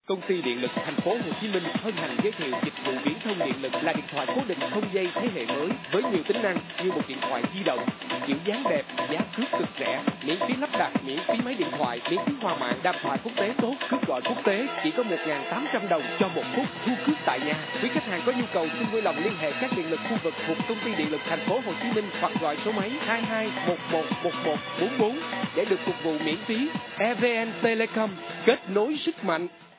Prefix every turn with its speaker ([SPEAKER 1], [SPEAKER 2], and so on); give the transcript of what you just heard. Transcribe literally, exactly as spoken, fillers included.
[SPEAKER 1] Công ty Điện lực Thành phố Hồ Chí Minh hân hạnh giới thiệu dịch vụ viễn thông điện lực là điện thoại cố định không dây thế hệ mới với nhiều tính năng như một điện thoại di động, kiểu dáng đẹp, giá cước cực rẻ, miễn phí lắp đặt, miễn phí máy điện thoại, miễn phí hòa mạng, đàm thoại quốc tế tốt, cước gọi quốc tế chỉ có một nghìn tám trăm đồng cho một phút, thu cước tại nhà. Quý khách hàng có nhu cầu xin vui lòng liên hệ các điện lực khu vực thuộc Công ty Điện lực Thành phố Hồ Chí Minh hoặc gọi số máy hai hai một một một một bốn bốn để được phục vụ miễn phí. e vê en Telecom, kết nối sức mạnh.